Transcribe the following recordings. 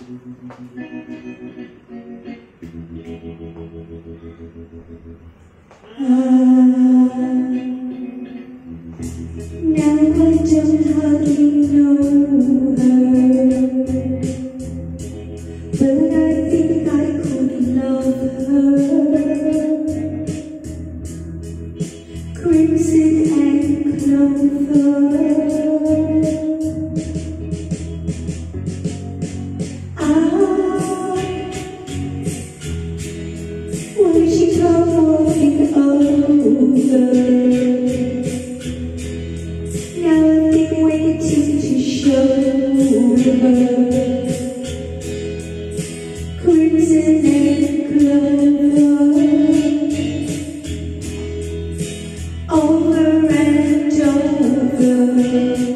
Now I don't hardly know her, but I think I could love her. Crimson and clover, when she falling over. Now I've been waiting to show her. Crimson and clover, over and over.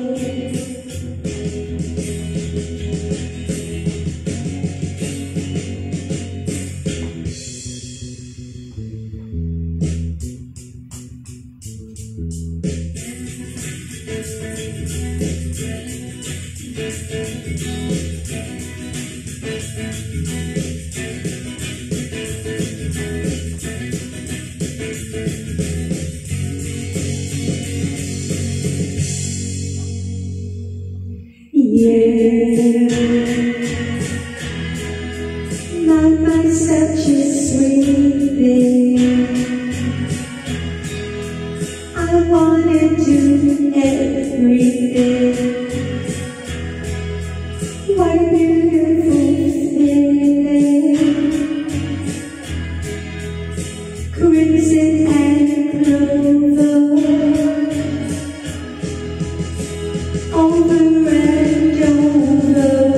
Yeah, love by such a sweet thing. I wanna do everything. What a beautiful feeling. Crimson and clover, over and over.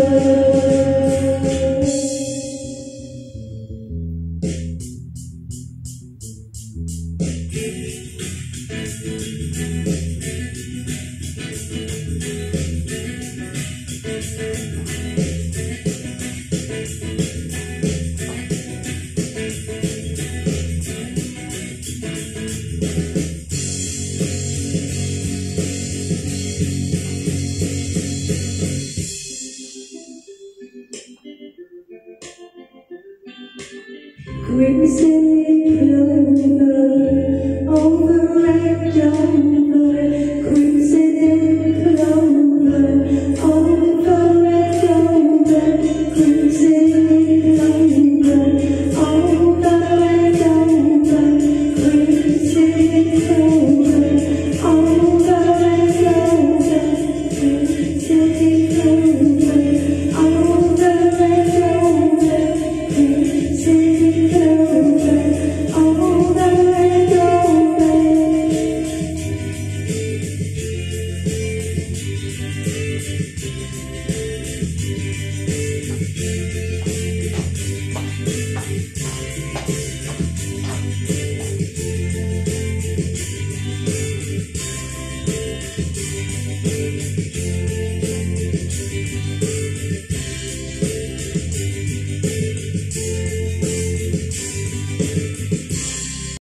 Crimson